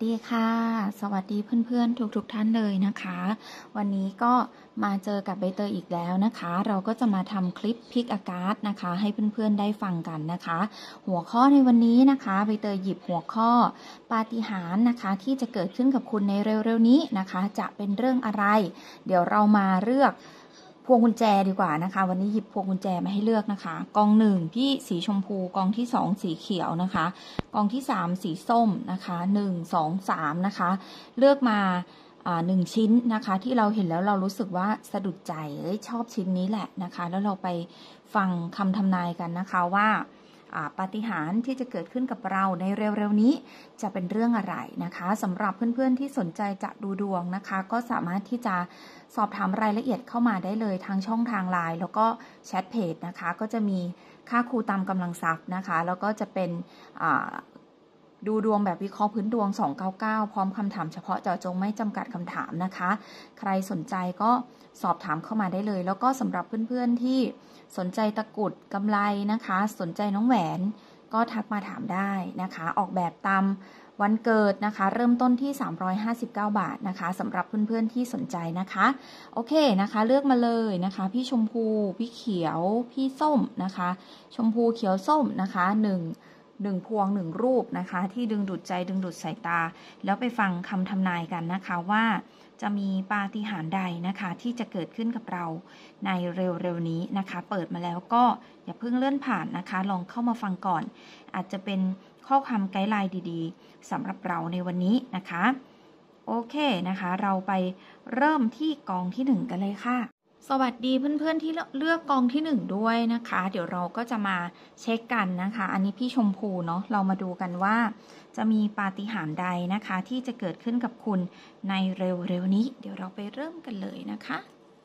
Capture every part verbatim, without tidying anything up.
ดีค่ะสวัสดีเพื่อนๆทุกๆท่านเลยนะคะวันนี้ก็มาเจอกับใบเตยอีกแล้วนะคะเราก็จะมาทำคลิปพิกอาการ์ดนะคะให้เพื่อนๆได้ฟังกันนะคะหัวข้อในวันนี้นะคะใบเตยหยิบหัวข้อปาฏิหาริย์นะคะที่จะเกิดขึ้นกับคุณในเร็วๆนี้นะคะจะเป็นเรื่องอะไรเดี๋ยวเรามาเลือกพวงกุญแจดีกว่านะคะวันนี้หยิบพวงกุญแจมาให้เลือกนะคะกองหนึ่งที่สีชมพูกองที่สองสีเขียวนะคะกองที่สามสีส้มนะคะหนึ่งสองสามนะคะเลือกมาหนึ่งชิ้นนะคะที่เราเห็นแล้วเรารู้สึกว่าสะดุดใจชอบชิ้นนี้แหละนะคะแล้วเราไปฟังคำทำนายกันนะคะว่าปาฏิหาริย์ที่จะเกิดขึ้นกับเราในเร็วๆนี้จะเป็นเรื่องอะไรนะคะสำหรับเพื่อนๆที่สนใจจะดูดวงนะคะก็สามารถที่จะสอบถามรายละเอียดเข้ามาได้เลยทางช่องทางไลน์แล้วก็แชทเพจนะคะก็จะมีค่าครูตามกำลังทรัพย์นะคะแล้วก็จะเป็นดูดวงแบบวิเคราะห์พื้นดวงสองเก้าเก้าพร้อมคำถามเฉพาะเจาะจงไม่จำกัดคำถามนะคะใครสนใจก็สอบถามเข้ามาได้เลยแล้วก็สำหรับเพื่อนๆที่สนใจตะกุดกำไรนะคะสนใจน้องแหวนก็ทักมาถามได้นะคะออกแบบตามวันเกิดนะคะเริ่มต้นที่สามร้อยห้าสิบเก้าบาทนะคะสำหรับเพื่อนๆที่สนใจนะคะโอเคนะคะเลือกมาเลยนะคะพี่ชมพูพี่เขียวพี่ส้มนะคะชมพูเขียวส้มนะคะหนึ่งหนึ่งพวงหนึ่งรูปนะคะที่ดึงดูดใจดึงดูดสายตาแล้วไปฟังคำทำนายกันนะคะว่าจะมีปาฏิหาริย์ใดนะคะที่จะเกิดขึ้นกับเราในเร็วๆนี้นะคะเปิดมาแล้วก็อย่าเพิ่งเลื่อนผ่านนะคะลองเข้ามาฟังก่อนอาจจะเป็นข้อความไกด์ไลน์ดีๆสำหรับเราในวันนี้นะคะโอเคนะคะเราไปเริ่มที่กองที่หนึ่งกันเลยค่ะสวัสดีเพื่อนๆที่เลือกกองที่หนึ่งด้วยนะคะเดี๋ยวเราก็จะมาเช็คกันนะคะอันนี้พี่ชมพูเนาะเรามาดูกันว่าจะมีปาฏิหาริย์ใดนะคะที่จะเกิดขึ้นกับคุณในเร็วๆนี้เดี๋ยวเราไปเริ่มกันเลยนะคะ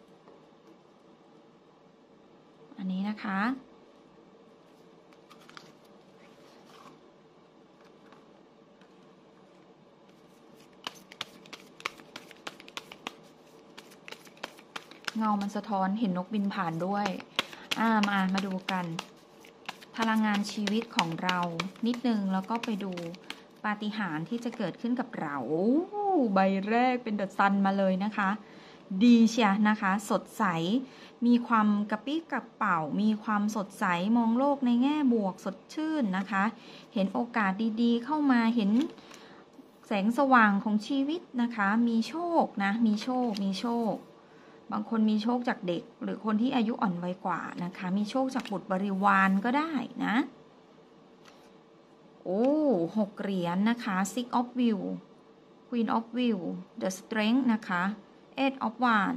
อันนี้นะคะเงามันสะท้อนเห็นนกบินผ่านด้วยอ่ามามาดูกันพลังงานชีวิตของเรานิดนึงแล้วก็ไปดูปาฏิหาริย์ที่จะเกิดขึ้นกับเราใบแรกเป็นเดอะซันมาเลยนะคะดีเชียนะคะสดใสมีความกระปี้กระเป๋ามีความสดใสมองโลกในแง่บวกสดชื่นนะคะเห็นโอกาสดีๆเข้ามาเห็นแสงสว่างของชีวิตนะคะมีโชคนะมีโชคมีโชคบางคนมีโชคจากเด็กหรือคนที่อายุอ่อนวัยกว่านะคะมีโชคจากบุตรบริวารก็ได้นะโอ้หกเหรียญนะคะ six of wheel queen of wheel the strength นะคะ eight of wands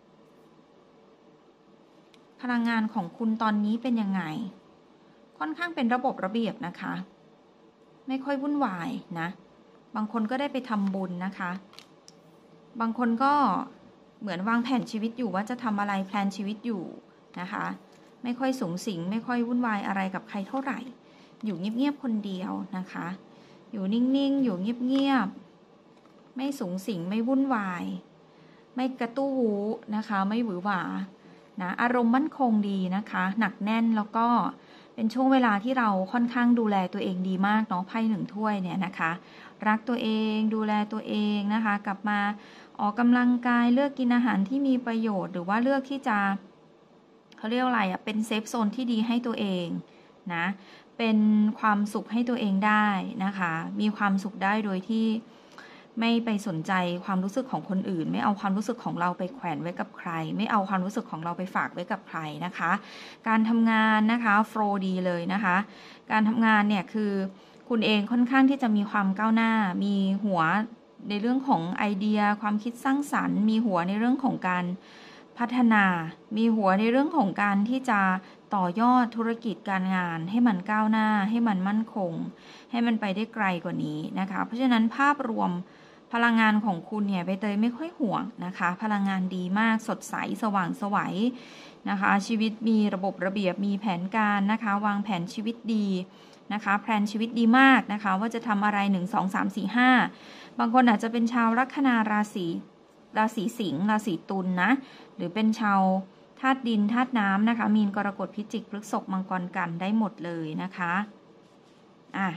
พลังงานของคุณตอนนี้เป็นยังไงค่อนข้างเป็นระบบระเบียบนะคะไม่ค่อยวุ่นวายนะบางคนก็ได้ไปทำบุญนะคะบางคนก็เหมือนวางแผนชีวิตอยู่ว่าจะทำอะไรแพลนชีวิตอยู่นะคะไม่ค่อยสูงสิงไม่ค่อยวุ่นวายอะไรกับใครเท่าไหร่อยู่เงียบๆคนเดียวนะคะอยู่นิ่งๆอยู่เงียบๆไม่สูงสิงไม่วุ่นวายไม่กระตู้วูนะคะไม่หวือหวานะอารมณ์มั่นคงดีนะคะหนักแน่นแล้วก็เป็นช่วงเวลาที่เราค่อนข้างดูแลตัวเองดีมากเนาะไพ่หนึ่งถ้วยเนี่ยนะคะรักตัวเองดูแลตัวเองนะคะกลับมาออกกำลังกายเลือกกินอาหารที่มีประโยชน์หรือว่าเลือกที่จะเขาเรียกอะไรอ่ะเป็นเซฟโซนที่ดีให้ตัวเองนะเป็นความสุขให้ตัวเองได้นะคะมีความสุขได้โดยที่ไม่ไปสนใจความรู้สึกของคนอื่นไม่เอาความรู้สึกของเราไปแขวนไว้กับใครไม่เอาความรู้สึกของเราไปฝากไว้กับใครนะคะการทำงานนะคะโฟล์ดีเลยนะคะการทำงานเนี่ยคือคุณเองค่อนข้างที่จะมีความก้าวหน้ามีหัวในเรื่องของไอเดียความคิดสร้างสรรค์มีหัวในเรื่องของการพัฒนามีหัวในเรื่องของการที่จะต่อยอดธุรกิจการงานให้มันก้าวหน้าให้มันมั่นคงให้มันไปได้ไกลกว่านี้นะคะเพราะฉะนั้นภาพรวมพลังงานของคุณเนี่ยใบเตยไม่ค่อยห่วงนะคะพลังงานดีมากสดใสสว่างไสวนะคะชีวิตมีระบบระเบียบมีแผนการนะคะวางแผนชีวิตดีนะคะแพลนชีวิตดีมากนะคะว่าจะทำอะไรหนึ่ง สอง สาม สี่ ห้าบางคนอาจจะเป็นชาวลัคนาราศีราศีสิงห์ราศีตุล นะหรือเป็นชาวธาตุดินธาตุน้ำนะคะมีนกรกฎพิจิกพฤษภมังกรกันได้หมดเลยนะคะอ่ะ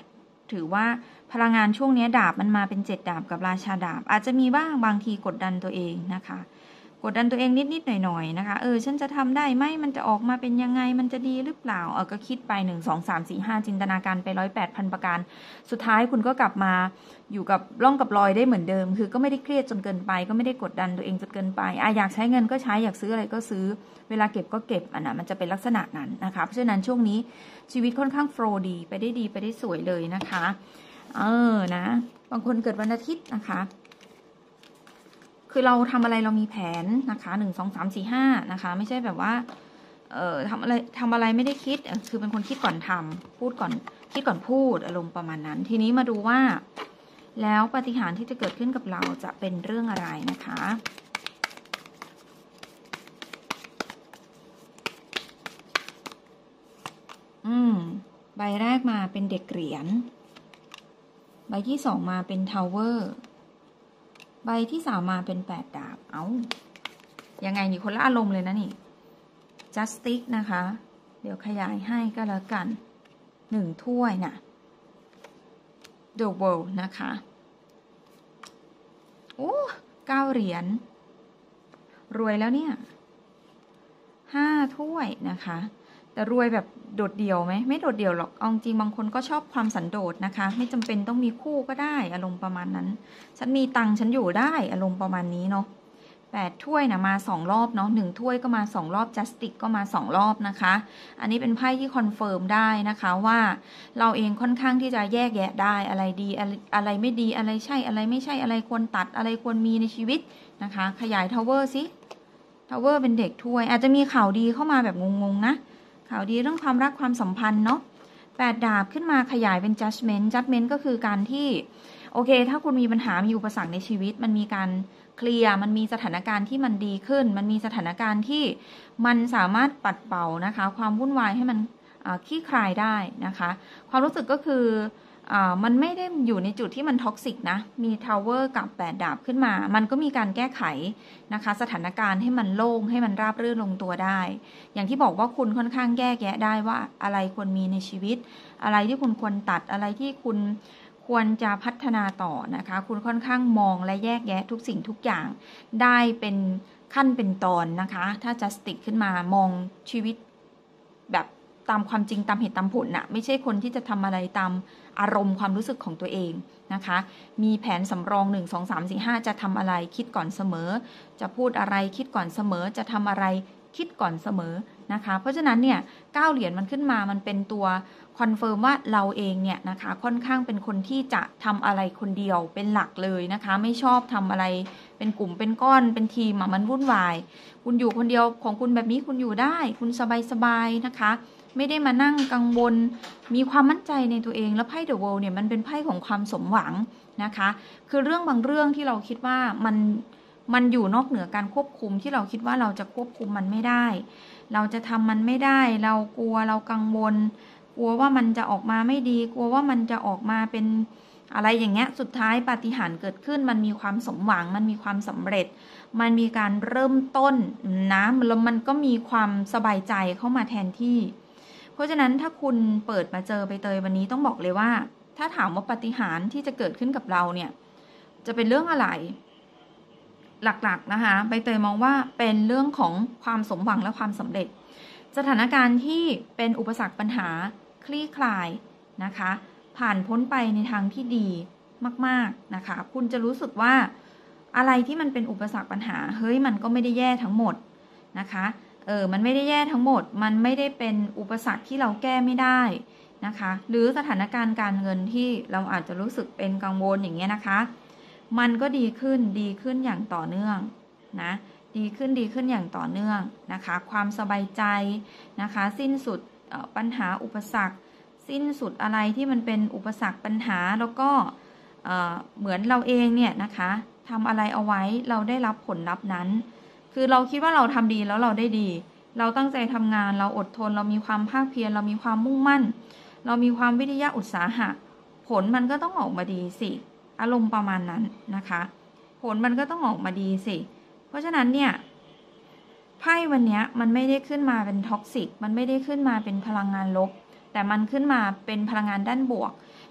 ถือว่าพลังงานช่วงนี้ดาบมันมาเป็นเจ็ดดาบกับราชาดาบอาจจะมีบ้างบางทีกดดันตัวเองนะคะกดดันตัวเองนิดๆหน่อยๆนะคะเออฉันจะทำได้ไหมมันจะออกมาเป็นยังไงมันจะดีหรือเปล่าเออก็คิดไปหนึ่งสองสามสี่ห้าจินตนาการไปร้อยแปดพันประการสุดท้ายคุณก็กลับมาอยู่กับร่องกับรอยได้เหมือนเดิมคือก็ไม่ได้เครียดจนเกินไปก็ไม่ได้กดดันตัวเองจนเกินไปอ่ะอยากใช้เงินก็ใช้อยากซื้ออะไรก็ซื้อเวลาเก็บก็เก็บอ่ะนะมันจะเป็นลักษณะนั้นนะคะเพราะฉะนั้นช่วงนี้ชีวิตค่อนข้างโฟล์ดีไปได้ดีไปได้สวยเลยนะคะเออนะบางคนเกิดวันอาทิตย์นะคะคือเราทำอะไรเรามีแผนนะคะหนึ่งสองสามสี่ห้านะคะไม่ใช่แบบว่าเอ่อทำอะไรทำอะไรไม่ได้คิดคือเป็นคนคิดก่อนทำพูดก่อนคิดก่อนพูดอารมณ์ประมาณนั้นทีนี้มาดูว่าแล้วปาฏิหาริย์ที่จะเกิดขึ้นกับเราจะเป็นเรื่องอะไรนะคะอืมใบแรกมาเป็นเด็กเหรียญใบที่สองมาเป็นทาวเวอร์ใบที่สามมาเป็นแปดดาบเอายังไงนี่คนละอารมณ์เลยนะนี่ justice นะคะเดี๋ยวขยายให้ก็แล้วกันหนึ่งถ้วยนะ the world นะคะโอ้เก้าเหรียญรวยแล้วเนี่ยห้าถ้วยนะคะแต่รวยแบบโดดเดี่ยวไหมไม่โดดเดี่ยวหรอกเอาจริงบางคนก็ชอบความสันโดษนะคะไม่จำเป็นต้องมีคู่ก็ได้อารมณ์ประมาณนั้นฉันมีตังค์ฉันอยู่ได้อารมณ์ประมาณนี้เนาะแปดถ้วยนะมาสองรอบเนาะหนึ่งถ้วยก็มาสองรอบจัสติกก็มาสองรอบนะคะอันนี้เป็นไพ่ที่คอนเฟิร์มได้นะคะว่าเราเองค่อนข้างที่จะแยกแยะได้อะไรดีอะไรอะไรไม่ดีอะไรใช่อะไรไม่ใช่อะไรควรตัดอะไรควรมีในชีวิตนะคะขยายทาวเวอร์สิทาวเวอร์เป็นเด็กถ้วยอาจจะมีข่าวดีเข้ามาแบบงงๆนะข่าวดีเรื่องความรักความสัมพันธ์เนาะแปดดาบขึ้นมาขยายเป็น judgment judgment ก็คือการที่โอเคถ้าคุณมีปัญหามีอุปสรรคในชีวิตมันมีการเคลียร์มันมีสถานการณ์ที่มันดีขึ้นมันมีสถานการณ์ที่มันสามารถปัดเป่านะคะความวุ่นวายให้มันคลี่คลายได้นะคะความรู้สึกก็คือมันไม่ได้อยู่ในจุดที่มันท็อกซิกนะมีทาวเวอร์กับแปดดาบขึ้นมามันก็มีการแก้ไขนะคะสถานการณ์ให้มันโล่งให้มันราบรื่นลงตัวได้อย่างที่บอกว่าคุณค่อนข้างแยกแยะได้ว่าอะไรควรมีในชีวิตอะไรที่คุณควรตัดอะไรที่คุณควรจะพัฒนาต่อนะคะคุณค่อนข้างมองและแยกแยะทุกสิ่งทุกอย่างได้เป็นขั้นเป็นตอนนะคะถ้าจะสติกขึ้นมามองชีวิตแบบตามความจริงตามเหตุตามผลน่ะไม่ใช่คนที่จะทำอะไรตามอารมณ์ความรู้สึกของตัวเองนะคะมีแผนสำรองหนึ่ง สอง สาม สี่ ห้าจะทำอะไรคิดก่อนเสมอจะพูดอะไรคิดก่อนเสมอจะทำอะไรคิดก่อนเสมอนะคะเพราะฉะนั้นเนี่ยเก้าเหรียญมันขึ้นมามันเป็นตัวคอนเฟิร์มว่าเราเองเนี่ยนะคะค่อนข้างเป็นคนที่จะทำอะไรคนเดียวเป็นหลักเลยนะคะไม่ชอบทำอะไรเป็นกลุ่มเป็นก้อนเป็นทีมอ่ะมันวุ่นวายคุณอยู่คนเดียวของคุณแบบนี้คุณอยู่ได้คุณสบายๆนะคะไม่ได้มานั่งกังวลมีความมั่นใจในตัวเองแล้วไพ่เดอะเวิลด์เนี่ยมันเป็นไพ่ของความสมหวังนะคะคือเรื่องบางเรื่องที่เราคิดว่ามันมันอยู่นอกเหนือการควบคุมที่เราคิดว่าเราจะควบคุมมันไม่ได้เราจะทำมันไม่ได้เรากลัวเรากังวลกลัวว่ามันจะออกมาไม่ดีกลัวว่ามันจะออกมาเป็นอะไรอย่างเงี้ยสุดท้ายปาฏิหาริย์เกิดขึ้นมันมีความสมหวังมันมีความสำเร็จมันมีการเริ่มต้นนะแล้วมันก็มีความสบายใจเข้ามาแทนที่เพราะฉะนั้นถ้าคุณเปิดมาเจอใบเตยวันนี้ต้องบอกเลยว่าถ้าถามว่าปาฏิหาริย์ที่จะเกิดขึ้นกับเราเนี่ยจะเป็นเรื่องอะไรหลักๆนะคะใบเตยมองว่าเป็นเรื่องของความสมหวังและความสำเร็จสถานการณ์ที่เป็นอุปสรรคปัญหาคลี่คลายนะคะผ่านพ้นไปในทางที่ดีมากๆนะคะคุณจะรู้สึกว่าอะไรที่มันเป็นอุปสรรคปัญหาเฮ้ยมันก็ไม่ได้แย่ทั้งหมดนะคะเออมันไม่ได้แย่ทั้งหมดมันไม่ได้เป็นอุปสรรคที่เราแก้ไม่ได้นะคะหรือสถานการณ์การเงินที่เราอาจจะรู้สึกเป็นกังวลอย่างเงี้ยนะคะมันก็ดีขึ้นดีขึ้นอย่างต่อเนื่องนะดีขึ้นดีขึ้นอย่างต่อเนื่องนะคะความสบายใจนะคะสิ้นสุดปัญหาอุปสรรคสิ้นสุดอะไรที่มันเป็นอุปสรรคปัญหาแล้วก็เหมือนเราเองเนี่ยนะคะทำอะไรเอาไว้เราได้รับผลลัพธ์นั้นคือเราคิดว่าเราทำดีแล้วเราได้ดีเราตั้งใจทำงานเราอดทนเรามีความภาคเพียรเรามีความมุ่งมั่นเรามีความวิทยาอุตสาหะผลมันก็ต้องออกมาดีสิอารมณ์ประมาณนั้นนะคะผลมันก็ต้องออกมาดีสิเพราะฉะนั้นเนี่ยไพ่วันนี้มันไม่ได้ขึ้นมาเป็นท็อกซิกมันไม่ได้ขึ้นมาเป็นพลังงานลบแต่มันขึ้นมาเป็นพลังงานด้านบวก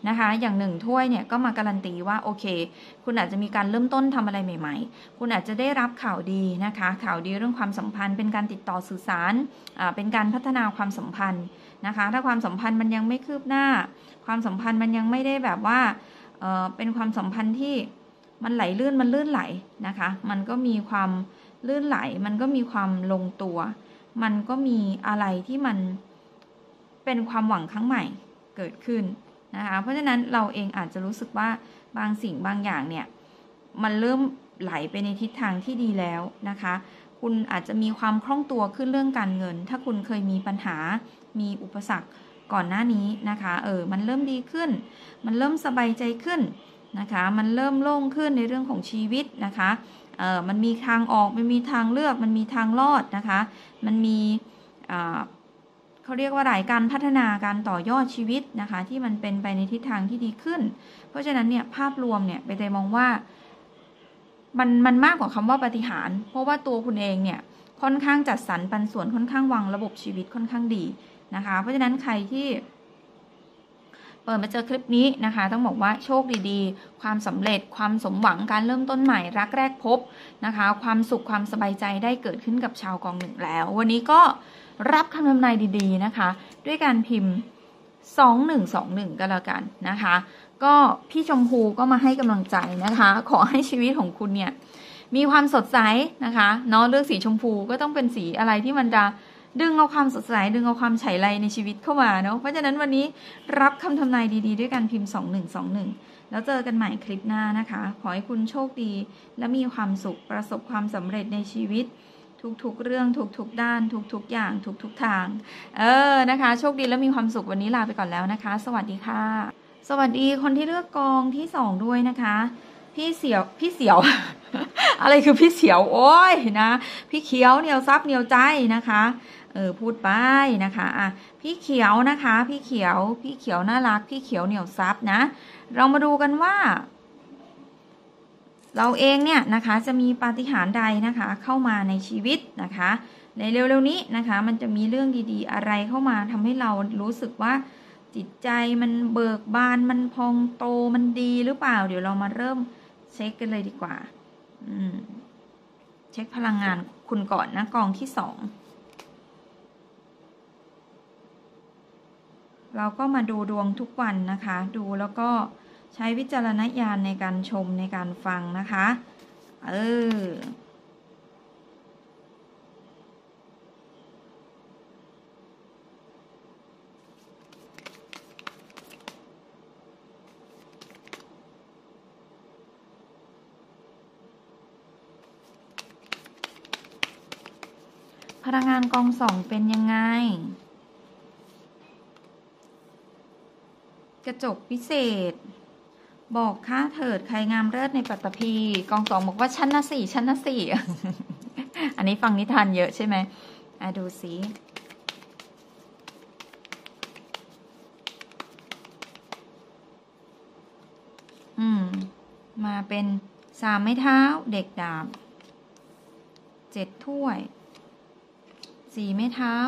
นะคะอย่างหนึ่งถ้วยเนี่ยก็มาการันตีว่าโอเคคุณอาจจะมีการเริ่มต้นทำอะไรใหม่ๆคุณอาจจะได้รับข่าวดีนะคะข่าวดีเรื่องความสัมพันธ์เป็นการติดต่อสื่อสารอ่าเป็นการพัฒนาความสัมพันธ์นะคะถ้าความสัมพันธ์มันยังไม่คืบหน้าความสัมพันธ์มันยังไม่ได้แบบว่าเอ่อเป็นความสัมพันธ์ที่มันไหลลื่นมันลื่นไหลนะคะมันก็มีความลื่นไหลมันก็มีความลงตัวมันก็มีอะไรที่มันเป็นความหวังครั้งใหม่เกิดขึ้นนะคะเพราะฉะนั้นเราเองอาจจะรู้สึกว่าบางสิ่งบางอย่างเนี่ยมันเริ่มไหลไปในทิศทางที่ดีแล้วนะคะคุณอาจจะมีความคล่องตัวขึ้นเรื่องการเงินถ้าคุณเคยมีปัญหามีอุปสรรคก่อนหน้านี้นะคะเออมันเริ่มดีขึ้นมันเริ่มสบายใจขึ้นนะคะมันเริ่มโล่งขึ้นในเรื่องของชีวิตนะคะเออมันมีทางออกมันมีทางเลือกมันมีทางรอดนะคะมันมีอ่าเขาเรียกว่าหลายการพัฒนาการต่อยอดชีวิตนะคะที่มันเป็นไปในทิศทางที่ดีขึ้นเพราะฉะนั้นเนี่ยภาพรวมเนี่ยใบเตยมองว่ามันมันมากกว่าคำว่าปาฏิหาริย์เพราะว่าตัวคุณเองเนี่ยค่อนข้างจัดสรรปันส่วนค่อนข้างวางระบบชีวิตค่อนข้างดีนะคะเพราะฉะนั้นใครที่เปิดมาเจอคลิปนี้นะคะต้องบอกว่าโชคดีๆความสำเร็จความสมหวังการเริ่มต้นใหม่รักแรกพบนะคะความสุขความสบายใจได้เกิดขึ้นกับชาวกองหนึ่งแล้ววันนี้ก็รับคำทำนายดีๆนะคะด้วยการพิมพ์สองหนึ่งสองหนึ่งก็แล้วกันนะคะก็พี่ชมพูก็มาให้กำลังใจนะคะขอให้ชีวิตของคุณเนี่ยมีความสดใสนะคะเนาะเลือกสีชมพูก็ต้องเป็นสีอะไรที่มันจะดึงเอาความสดใสดึงเอาความฉายไรในชีวิตเข้ามาเนาะเพราะฉะนั้นวันนี้รับคำทำนายดีๆด้วยการพิมพ์สองหนึ่งสองหนึ่งแล้วเจอกันใหม่คลิปหน้านะคะขอให้คุณโชคดีและมีความสุขประสบความสำเร็จในชีวิตทุกๆเรื่องทุกๆด้านทุกๆอย่างทุกๆทางเออนะคะโชคดีและมีความสุขวันนี้ลาไปก่อนแล้วนะคะสวัสดีค่ะสวัสดีคนที่เลือกกองที่สองด้วยนะคะพี่เสียวพี่เสียว อะไรคือพี่เสียวโอ้ยนะพี่เขียวเหนียวซับเหนียวใจนะคะเออพูดไปนะคะอ่ะพี่เขียวนะคะพี่เขียวพี่เขียวน่ารักพี่เขียวเหนียวซับนะเรามาดูกันว่าเราเองเนี่ยนะคะจะมีปาฏิหาริย์ใดนะคะเข้ามาในชีวิตนะคะในเร็วๆนี้นะคะมันจะมีเรื่องดีๆอะไรเข้ามาทำให้เรารู้สึกว่าจิตใจมันเบิกบานมันพองโตมันดีหรือเปล่าเดี๋ยวเรามาเริ่มเช็คกันเลยดีกว่าอืมเช็คพลังงานคุณก่อนนะกองที่สองเราก็มาดูดวงทุกวันนะคะดูแล้วก็ใช้วิจารณญาณในการชมในการฟังนะคะเออพลังงานกองสองเป็นยังไงกระจกพิเศษบอกข้าเถิดใครงามเลิศในปัตตภีกองสองบอกว่าชั้นนะสี่ชั้นนะสี่ อันนี้ฟังนิทานเยอะใช่ไหมอ่ะดูสิอืมมาเป็นสามไม้เท้าเด็กดาบเจ็ดถ้วยสี่ไม้เท้า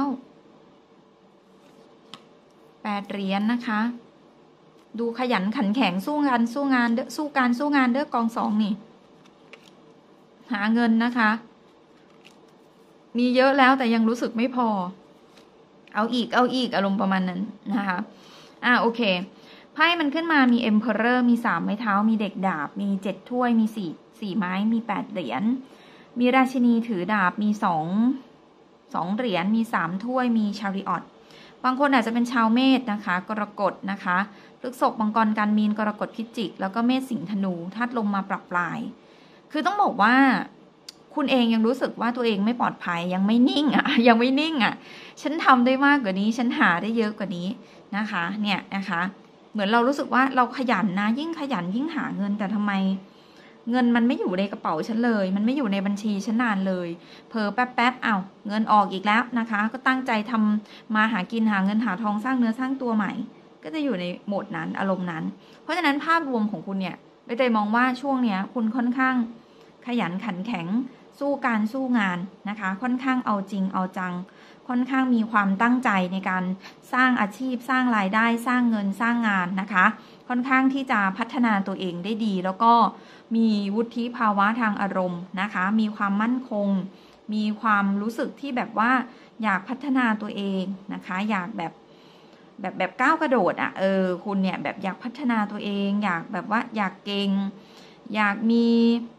แปดเหรียญ นะคะดูขยันขันแข็งสู้งานสู้งานเด้อสู้การสู้งานเด้อกองสองนี่หาเงินนะคะมีเยอะแล้วแต่ยังรู้สึกไม่พอเอาอีกเอาอีกอารมณ์ประมาณนั้นนะคะอ่าโอเคไพ่มันขึ้นมามี Emperor มีสามไม้เท้ามีเด็กดาบมีเจ็ดถ้วยมีสี่สี่ไม้มีแปดเหรียญมีราชินีถือดาบมีสองสองเหรียญมีสามถ้วยมีชาริออตบางคนอาจจะเป็นชาวเมษนะคะกรกฎนะคะพฤษภมังกรกันมีนกรกฎพิจิกแล้วก็เมษสิงห์ธนูธาตุลมมาปรับปลายคือต้องบอกว่าคุณเองยังรู้สึกว่าตัวเองไม่ปลอดภัยยังไม่นิ่งอ่ะยังไม่นิ่งอ่ะฉันทำได้มากกว่านี้ฉันหาได้เยอะกว่านี้นะคะเนี่ยนะคะเหมือนเรารู้สึกว่าเราขยันนะยิ่งขยันยิ่งหาเงินแต่ทำไมเงินมันไม่อยู่ในกระเป๋าฉันเลยมันไม่อยู่ในบัญชีฉันนานเลยเพอแป๊บแป๊บอ้าวเงินออกอีกแล้วนะคะก็ตั้งใจทำมาหากินหาเงินหาทองสร้างเนื้อสร้างตัวใหม่ก็จะอยู่ในโหมดนั้นอารมณ์นั้นเพราะฉะนั้นภาพรวมของคุณเนี่ยใบเตยมองว่าช่วงเนี้ยคุณค่อนข้างขยันขันแข็งสู้การสู้งานนะคะค่อนข้างเอาจริงเอาจังค่อนข้างมีความตั้งใจในการสร้างอาชีพสร้างรายได้สร้างเงินสร้างงานนะคะค่อนข้างที่จะพัฒนาตัวเองได้ดีแล้วก็มีวุฒิภาวะทางอารมณ์นะคะมีความมั่นคงมีความรู้สึกที่แบบว่าอยากพัฒนาตัวเองนะคะอยากแบบแบบแบบก้าวกระโดดอ่ะเออคุณเนี่ยแบบอยากพัฒนาตัวเองอยากแบบว่าอยากเก่งอยากมี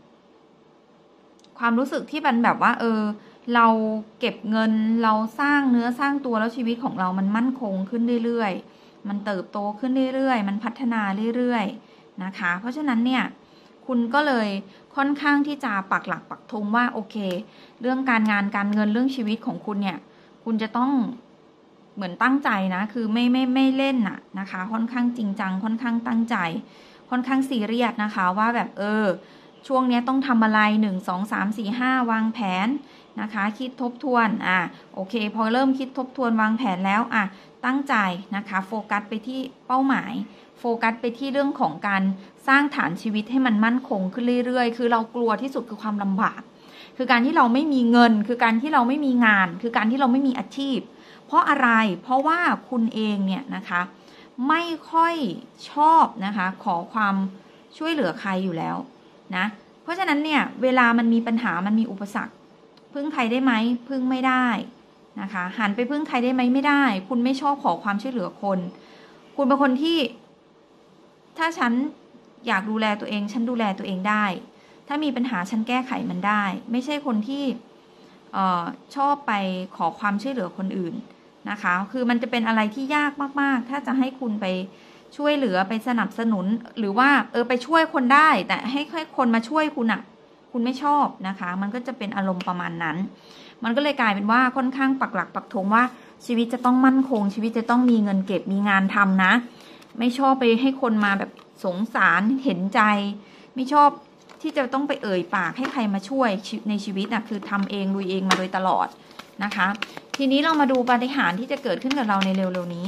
ความรู้สึกที่มันแบบว่าเออเราเก็บเงินเราสร้างเนื้อสร้างตัวแล้วชีวิตของเรามันมั่นคงขึ้นเรื่อยๆมันเติบโตขึ้นเรื่อยๆมันพัฒนาเรื่อยๆนะคะเพราะฉะนั้นเนี่ยคุณก็เลยค่อนข้างที่จะปักหลักปักธงว่าโอเคเรื่องการงานการเงินเรื่องชีวิตของคุณเนี่ยคุณจะต้องเหมือนตั้งใจนะคือไม่ไม่ไม่เล่นน่ะนะคะค่อนข้างจริงจังค่อนข้างตั้งใจค่อนข้างซีเรียสนะคะว่าแบบเออช่วงนี้ต้องทำอะไรหนึ่งสองสามสี่ห้าวางแผนนะคะคิดทบทวนอ่ะโอเคพอเริ่มคิดทบทวนวางแผนแล้วอ่ะตั้งใจนะคะโฟกัสไปที่เป้าหมายโฟกัสไปที่เรื่องของการสร้างฐานชีวิตให้มันมั่นคงขึ้นเรื่อยๆคือเรากลัวที่สุดคือความลำบากคือการที่เราไม่มีเงินคือการที่เราไม่มีงานคือการที่เราไม่มีอาชีพเพราะอะไรเพราะว่าคุณเองเนี่ยนะคะไม่ค่อยชอบนะคะขอความช่วยเหลือใครอยู่แล้วนะเพราะฉะนั้นเนี่ยเวลามันมีปัญหามันมีอุปสรรคพึ่งใครได้ไหมพึ่งไม่ได้นะคะหันไปพึ่งใครได้ไหมไม่ได้คุณไม่ชอบขอความช่วยเหลือคนคุณเป็นคนที่ถ้าฉันอยากดูแลตัวเองฉันดูแลตัวเองได้ถ้ามีปัญหาฉันแก้ไขมันได้ไม่ใช่คนที่เอ่อชอบไปขอความช่วยเหลือคนอื่นนะคะคือมันจะเป็นอะไรที่ยากมากๆถ้าจะให้คุณไปช่วยเหลือไปสนับสนุนหรือว่าเออไปช่วยคนได้แต่ให้ให้คนมาช่วยคุณอะคุณไม่ชอบนะคะมันก็จะเป็นอารมณ์ประมาณนั้นมันก็เลยกลายเป็นว่าค่อนข้างปักหลักปักธงว่าชีวิตจะต้องมั่นคงชีวิตจะต้องมีเงินเก็บมีงานทำนะไม่ชอบไปให้คนมาแบบสงสารเห็นใจไม่ชอบที่จะต้องไปเอ่ยปากให้ใครมาช่วยในชีวิตนะคือทำเองลุยเองมาโดยตลอดนะคะทีนี้เรามาดูปาฏิหาริย์ที่จะเกิดขึ้นกับเราในเร็วๆนี้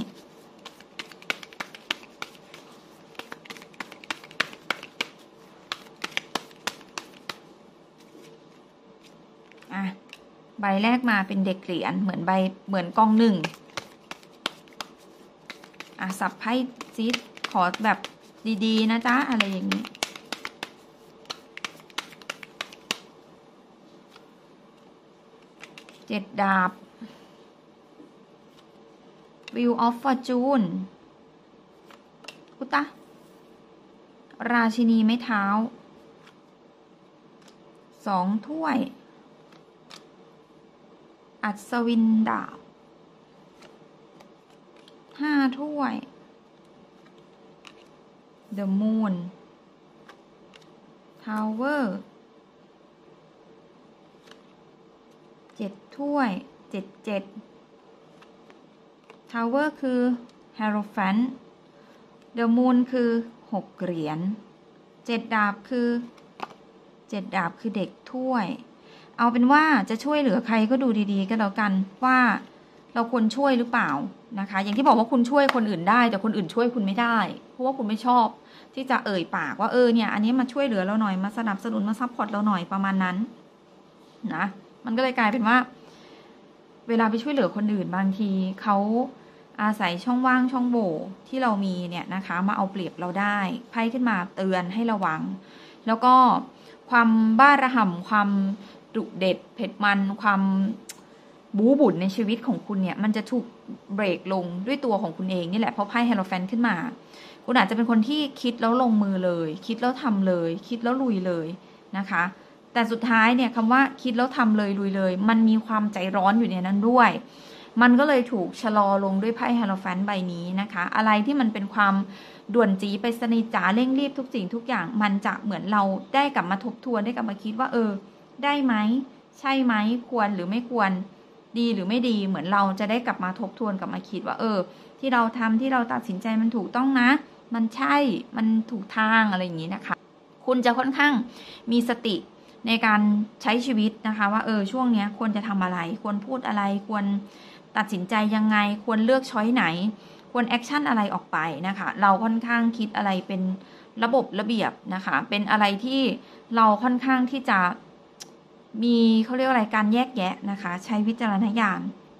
อ่ะใบแรกมาเป็นเด็กเหรียญเหมือนใบเหมือนกองหนึ่งอ่ะสับไพ่ซีดขอแบบดีๆนะจ๊ะอะไรอย่างนี้เจ็ดดาบ Wheel of Fortune อุตะราชินีไม้เท้าสองถ้วยอัศวินดาบห้าถ้วย The Moon Tower เจ็ดถ้วยเจ็ดเจ็ด Tower คือ Hierophant The Moon คือหกเหรียญเจ็ดดาบคือเจ็ดดาบคือเด็กถ้วยเอาเป็นว่าจะช่วยเหลือใครก็ดูดีๆก็แล้วกันว่าเราควรช่วยหรือเปล่านะคะอย่างที่บอกว่าคุณช่วยคนอื่นได้แต่คนอื่นช่วยคุณไม่ได้เพราะว่าคุณไม่ชอบที่จะเอ่ยปากว่าเออเนี่ยอันนี้มาช่วยเหลือเราหน่อยมาสนับสนุนมาซัพพอร์ตเราหน่อยประมาณนั้นนะมันก็เลยกลายเป็นว่าเวลาไปช่วยเหลือคนอื่นบางทีเขาอาศัยช่องว่างช่องโหว่ที่เรามีเนี่ยนะคะมาเอาเปรียบเราได้ไพ่ขึ้นมาเตือนให้ระวังแล้วก็ความบ้าระห่ำความดุเด็ดเผ็ดมันความบู๊บุ่นในชีวิตของคุณเนี่ยมันจะถูกเบรกลงด้วยตัวของคุณเองนี่แหละเพราะไพ่เฮโรแฟนต์ขึ้นมาคุณอาจจะเป็นคนที่คิดแล้วลงมือเลยคิดแล้วทำเลยคิดแล้วลุยเลยนะคะแต่สุดท้ายเนี่ยคำว่าคิดแล้วทำเลยลุยเลยมันมีความใจร้อนอยู่ในนั้นด้วยมันก็เลยถูกชะลอลงด้วยไพ่เฮโรแฟนต์ใบนี้นะคะอะไรที่มันเป็นความด่วนจีไปสนิทจ๋าเร่งรีบทุกสิ่งทุกอย่างมันจะเหมือนเราได้กลับมาทบทวนได้กลับมาคิดว่าเออได้ไหมใช่ไหมควรหรือไม่ควรดีหรือไม่ดีเหมือนเราจะได้กลับมาทบทวนกลับมาคิดว่าเออที่เราทำที่เราตัดสินใจมันถูกต้องนะมันใช่มันถูกทางอะไรอย่างนี้นะคะคุณจะค่อนข้างมีสติในการใช้ชีวิตนะคะว่าเออช่วงเนี้ยควรจะทำอะไรควรพูดอะไรควรตัดสินใจยังไงควรเลือกช้อยไหนควรแอคชั่นอะไรออกไปนะคะเราค่อนข้างคิดอะไรเป็นระบบระเบียบนะคะเป็นอะไรที่เราค่อนข้างที่จะมีเขาเรียกอะไรการแยกแยะนะคะใช้วิจารณญาณ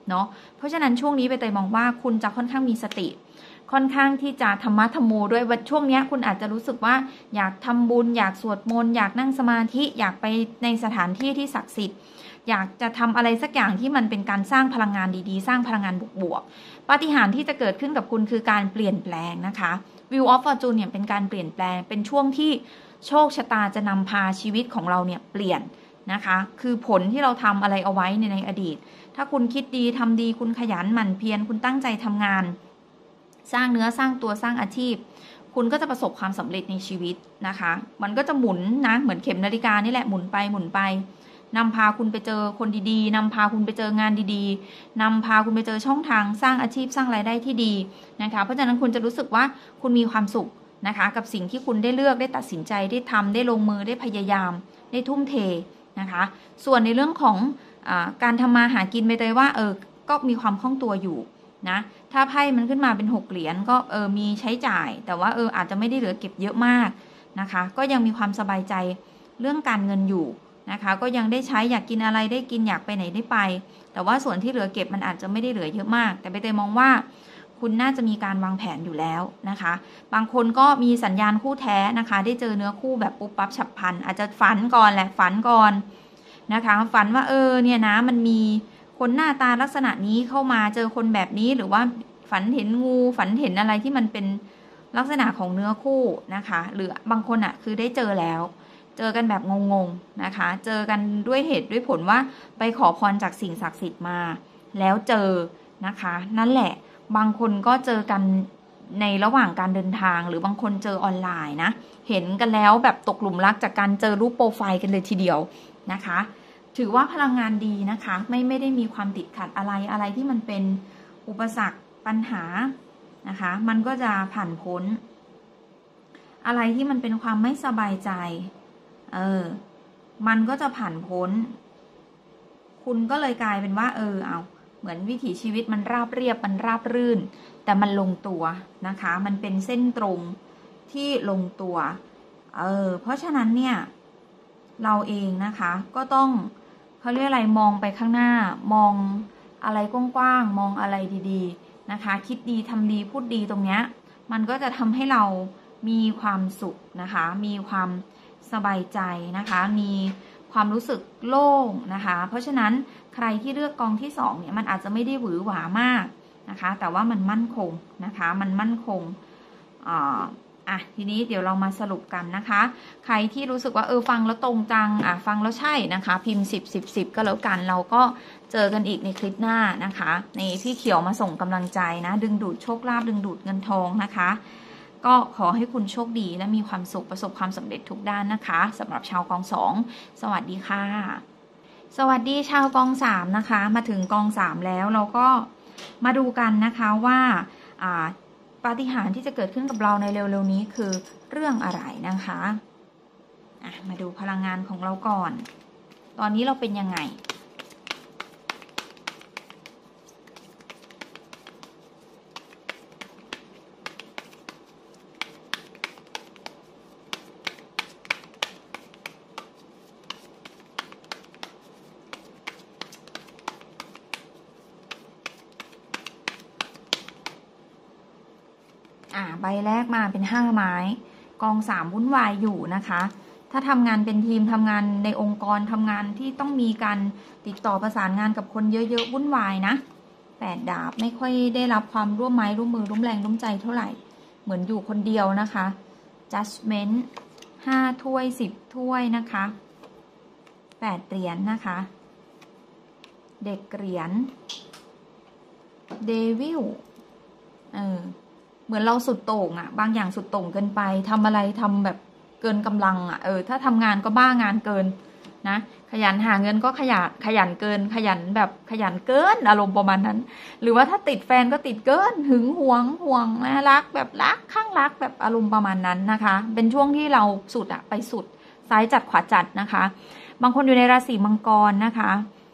เนาะเพราะฉะนั้นช่วงนี้ใบเตยมองว่าคุณจะค่อนข้างมีสติค่อนข้างที่จะธรรมะธรรมโมด้วยวันช่วงนี้คุณอาจจะรู้สึกว่าอยากทำบุญอยากสวดมนต์อยากนั่งสมาธิอยากไปในสถานที่ที่ศักดิ์สิทธิ์อยากจะทำอะไรสักอย่างที่มันเป็นการสร้างพลังงานดีๆสร้างพลังงานบวกๆปาฏิหาริย์ที่จะเกิดขึ้นกับคุณคือการเปลี่ยนแปลงนะคะ Wheel of Fortune เนี่ยเป็นการเปลี่ยนแปลงเป็นช่วงที่โชคชะตาจะนำพาชีวิตของเราเนี่ยเปลี่ยนนะคะคือผลที่เราทำอะไรเอาไว้ในในอดีตถ้าคุณคิดดีทำดีคุณขยันหมั่นเพียรคุณตั้งใจทำงานสร้างเนื้อสร้างตัวสร้างอาชีพคุณก็จะประสบความสำเร็จในชีวิตนะคะมันก็จะหมุนนะเหมือนเข็มนาฬิกานี่แหละหมุนไปหมุนไปนำพาคุณไปเจอคนดีๆนำพาคุณไปเจองานดีๆนำพาคุณไปเจอช่องทางสร้างอาชีพสร้างรายได้ที่ดีนะคะเพราะฉะนั้นคุณจะรู้สึกว่าคุณมีความสุขนะคะกับสิ่งที่คุณได้เลือกได้ตัดสินใจได้ทำได้ลงมือได้พยายามได้ทุ่มเทนะคะส่วนในเรื่องของอ่าการทำมาหากินไปเลยว่าเออก็มีความคล่องตัวอยู่นะถ้าไพ่มันขึ้นมาเป็นหกเหรียญก็เออมีใช้จ่ายแต่ว่าเอออาจจะไม่ได้เหลือเก็บเยอะมากนะคะก็ยังมีความสบายใจเรื่องการเงินอยู่นะคะก็ยังได้ใช้อยากกินอะไรได้กินอยากไปไหนได้ไปแต่ว่าส่วนที่เหลือเก็บมันอาจจะไม่ได้เหลือเยอะมากแต่ใบเตยมองว่าคุณน่าจะมีการวางแผนอยู่แล้วนะคะบางคนก็มีสัญญาณคู่แท้นะคะได้เจอเนื้อคู่แบบปุ๊บปั๊บฉับพลันอาจจะฝันก่อนแหละฝันก่อนนะคะฝันว่าเออเนี่ยนะมันมีคนหน้าตาลักษณะนี้เข้ามาเจอคนแบบนี้หรือว่าฝันเห็นงูฝันเห็นอะไรที่มันเป็นลักษณะของเนื้อคู่นะคะหรือบางคนอ่ะคือได้เจอแล้วเจอกันแบบงงๆนะคะเจอกันด้วยเหตุด้วยผลว่าไปขอพรจากสิ่งศักดิ์สิทธิ์มาแล้วเจอนะคะนั่นแหละบางคนก็เจอกันในระหว่างการเดินทางหรือบางคนเจอออนไลน์นะเห็นกันแล้วแบบตกหลุมรักจากการเจอรูปโปรไฟล์กันเลยทีเดียวนะคะถือว่าพลังงานดีนะคะไม่ไม่ได้มีความติดขัดอะไรอะไรที่มันเป็นอุปสรรคปัญหานะคะมันก็จะผ่านพ้นอะไรที่มันเป็นความไม่สบายใจเออมันก็จะผ่านพ้นคุณก็เลยกลายเป็นว่าเออเอาเหมือนวิถีชีวิตมันราบเรียบมันราบรื่นแต่มันลงตัวนะคะมันเป็นเส้นตรงที่ลงตัวเออเพราะฉะนั้นเนี่ยเราเองนะคะก็ต้องเขาเรียกอะไรมองไปข้างหน้ามองอะไรกว้างๆมองอะไรดีๆนะคะคิดดีทำดีพูดดีตรงเนี้ยมันก็จะทำให้เรามีความสุขนะคะมีความสบายใจนะคะมีความรู้สึกโล่งนะคะเพราะฉะนั้นใครที่เลือกกองที่สองเนี่ยมันอาจจะไม่ได้หวือหวามากนะคะแต่ว่ามันมั่นคงนะคะมันมั่นคงอ่าอ่ะทีนี้เดี๋ยวเรามาสรุปกันนะคะใครที่รู้สึกว่าเออฟังแล้วตรงจังอ่ะฟังแล้วใช่นะคะพิมพ์สิบ สิบ สิบก็แล้วกันเราก็เจอกันอีกในคลิปหน้านะคะในพี่เขียวมาส่งกำลังใจนะดึงดูดโชคลาภดึงดูดเงินทองนะคะก็ขอให้คุณโชคดีและมีความสุขประสบความสำเร็จทุกด้านนะคะสำหรับชาวกองสองสวัสดีค่ะสวัสดีชาวกองสามนะคะมาถึงกองสามแล้วเราก็มาดูกันนะคะว่าอ่าปาฏิหาริย์ที่จะเกิดขึ้นกับเราในเร็วๆนี้คือเรื่องอะไรนะคะอ่ะมาดูพลังงานของเราก่อนตอนนี้เราเป็นยังไงอ่าใบแรกมาเป็นห้าไม้กองสามวุ่นวายอยู่นะคะถ้าทำงานเป็นทีมทำงานในองค์กรทำงานที่ต้องมีการติดต่อประสานงานกับคนเยอะๆวุ่นวายนะแปดดาบไม่ค่อยได้รับความร่วมไม้ร่วมมือร่วมแรงร่วมใจเท่าไหร่เหมือนอยู่คนเดียวนะคะ judgment ห้าถ้วยสิบถ้วยนะคะแปดเหรียญ นะคะเด็กเหรียญเดวิลเออเหมือนเราสุดโต่งอะบางอย่างสุดโต่งเกินไปทำอะไรทำแบบเกินกำลังอะเออถ้าทำงานก็บ้างานเกินนะขยันหาเงินก็ขยันขยันเกินขยันแบบขยันเกินอารมณ์ประมาณนั้นหรือว่าถ้าติดแฟนก็ติดเกินหึงหวงห่วงนะรักแบบรักข้างรักแบบอารมณ์ประมาณนั้นนะคะเป็นช่วงที่เราสุดอะไปสุดซ้ายจัดขวาจัดนะคะบางคนอยู่ในราศีมังกรนะคะ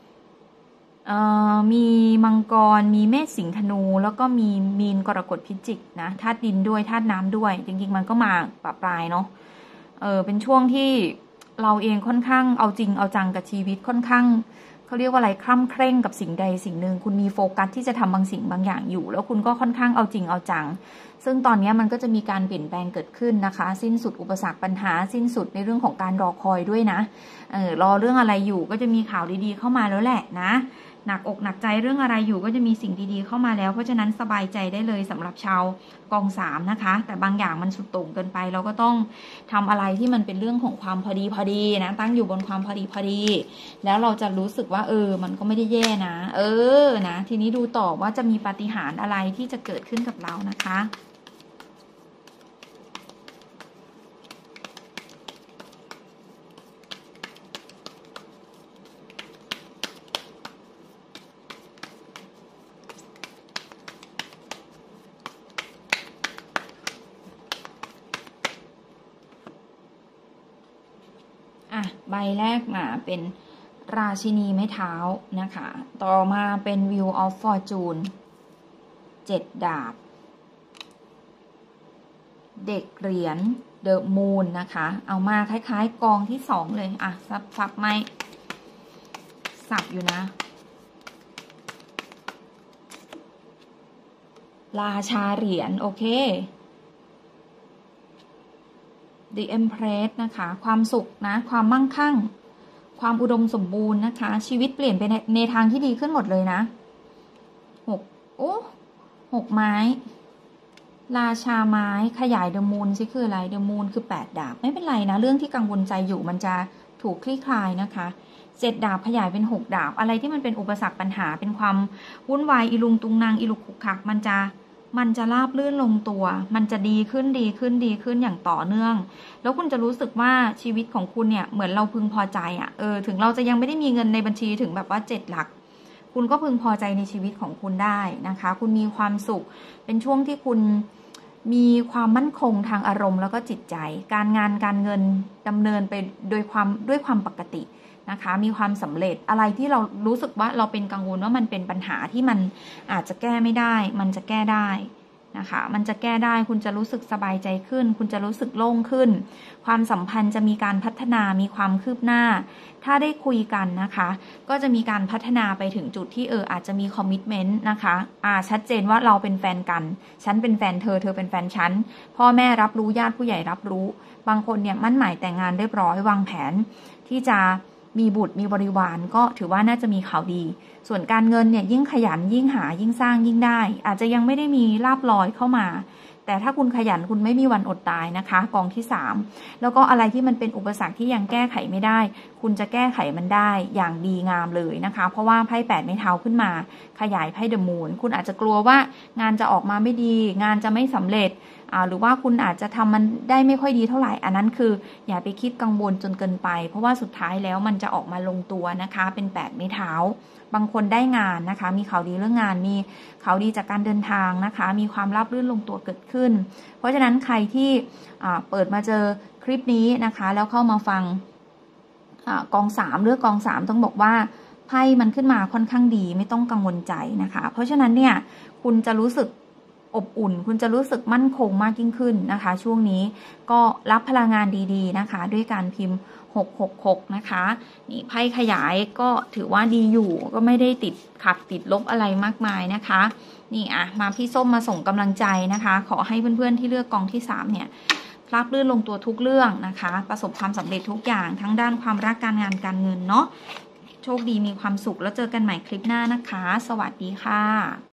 มีมังกรมีเมษสิงห์ธนูแล้วก็มีมีนกรกฎพิจิกนะธาตุดินด้วยธาตุน้ำด้วยจริงๆมันก็มาปะปลายเนาะเออเป็นช่วงที่เราเองค่อนข้างเอาจริงเอาจังกับชีวิตค่อนข้างเขาเรียกว่าอะไรคร่ำเคร่งกับสิ่งใดสิ่งหนึ่งคุณมีโฟกัสที่จะทำบางสิ่งบางอย่างอยู่แล้วคุณก็ค่อนข้างเอาจริงเอาจังซึ่งตอนนี้มันก็จะมีการเปลี่ยนแปลงเกิดขึ้นนะคะสิ้นสุดอุปสรรคปัญหาสิ้นสุดในเรื่องของการรอคอยด้วยนะเออรอเรื่องอะไรอยู่ก็จะมีข่าวดีๆเข้ามาแล้วแหละนะหนักอกหนักใจเรื่องอะไรอยู่ก็จะมีสิ่งดีๆเข้ามาแล้วเพราะฉะนั้นสบายใจได้เลยสำหรับชาวกองสามนะคะแต่บางอย่างมันสุดโต่งเกินไปเราก็ต้องทำอะไรที่มันเป็นเรื่องของความพอดีพอดีนะตั้งอยู่บนความพอดีพอดีแล้วเราจะรู้สึกว่าเออมันก็ไม่ได้แย่นะเออนะทีนี้ดูต่อว่าจะมีปาฏิหาริย์อะไรที่จะเกิดขึ้นกับเรานะคะอ่ะใบแรกมาเป็นราชินีไม้เท้านะคะต่อมาเป็น Wheel of Fortune เจ็ดดาบเด็กเหรียญ The Moon นะคะเอามาคล้ายๆกองที่สองเลยอ่ะสับสับไม่สับอยู่นะราชาเหรียญโอเค The Empress นะคะความสุขนะความมั่งคั่งความอุดมสมบูรณ์นะคะชีวิตเปลี่ยนไปในในทางที่ดีขึ้นหมดเลยนะหกโอ้หกไม้ราชาไม้ขยายเดอะมูนซิคืออะไรเดอะมูนคือแปดดาบไม่เป็นไรนะเรื่องที่กังวลใจอยู่มันจะถูกคลี่คลายนะคะเจ็ดดาบขยายเป็นหกดาบอะไรที่มันเป็นอุปสรรคปัญหาเป็นความวุ่นวายอีลุงตุงนางอีลุกขุกขักมันจะมันจะราบลื่นลงตัวมันจะดีขึ้นดีขึ้นดีขึ้นอย่างต่อเนื่องแล้วคุณจะรู้สึกว่าชีวิตของคุณเนี่ยเหมือนเราพึงพอใจอ่ะเออถึงเราจะยังไม่ได้มีเงินในบัญชีถึงแบบว่าเจ็ดหลักคุณก็พึงพอใจในชีวิตของคุณได้นะคะคุณมีความสุขเป็นช่วงที่คุณมีความมั่นคงทางอารมณ์แล้วก็จิตใจการงานการเงินดำเนินไปโดยความด้วยความปกตินะคะมีความสำเร็จอะไรที่เรารู้สึกว่าเราเป็นกังวลว่ามันเป็นปัญหาที่มันอาจจะแก้ไม่ได้มันจะแก้ได้นะคะมันจะแก้ได้คุณจะรู้สึกสบายใจขึ้นคุณจะรู้สึกโล่งขึ้นความสัมพันธ์จะมีการพัฒนามีความคืบหน้าถ้าได้คุยกันนะคะก็จะมีการพัฒนาไปถึงจุดที่เอออาจจะมีคอมมิตเมนต์นะคะอ่าชัดเจนว่าเราเป็นแฟนกันฉันเป็นแฟนเธอเธอเป็นแฟนฉันพ่อแม่รับรู้ญาติผู้ใหญ่รับรู้บางคนเนี่ยมั่นหมายแต่งงานเรียบร้อยวางแผนที่จะมีบุตรมีบริวารก็ถือว่าน่าจะมีข่าวดีส่วนการเงินเนี่ยยิ่งขยันยิ่งหายิ่งสร้างยิ่งได้อาจจะยังไม่ได้มีลาภลอยเข้ามาแต่ถ้าคุณขยันคุณไม่มีวันอดตายนะคะกองที่สามแล้วก็อะไรที่มันเป็นอุปสรรคที่ยังแก้ไขไม่ได้คุณจะแก้ไขมันได้อย่างดีงามเลยนะคะเพราะว่าไพ่แปดไม้เท้าขึ้นมาขยายไพ่เดอะมูนคุณอาจจะกลัวว่างานจะออกมาไม่ดีงานจะไม่สำเร็จหรือว่าคุณอาจจะทำมันได้ไม่ค่อยดีเท่าไหร่อันนั้นคืออย่าไปคิดกังวลจนเกินไปเพราะว่าสุดท้ายแล้วมันจะออกมาลงตัวนะคะเป็นแปดไม้เท้าบางคนได้งานนะคะมีข่าวดีเรื่องงานมีข่าวดีจากการเดินทางนะคะมีความราบรื่นลงตัวเกิดขึ้นเพราะฉะนั้นใครที่เปิดมาเจอคลิปนี้นะคะแล้วเข้ามาฟังกองสามเลือกกองสามต้องบอกว่าไพ่มันขึ้นมาค่อนข้างดีไม่ต้องกังวลใจนะคะเพราะฉะนั้นเนี่ยคุณจะรู้สึกอบอุ่นคุณจะรู้สึกมั่นคงมากยิ่งขึ้นนะคะช่วงนี้ก็รับพลังงานดีๆนะคะด้วยการพิมพ์หกหกหกนะคะนี่ไพ่ขยายก็ถือว่าดีอยู่ก็ไม่ได้ติดขัดติดลบอะไรมากมายนะคะนี่อ่ะมาพี่ส้มมาส่งกำลังใจนะคะขอให้เพื่อนๆที่เลือกกองที่สามเนี่ยราบรื่นลงตัวทุกเรื่องนะคะประสบความสำเร็จทุกอย่างทั้งด้านความรักการงานการเงินเนาะโชคดีมีความสุขแล้วเจอกันใหม่คลิปหน้านะคะสวัสดีค่ะ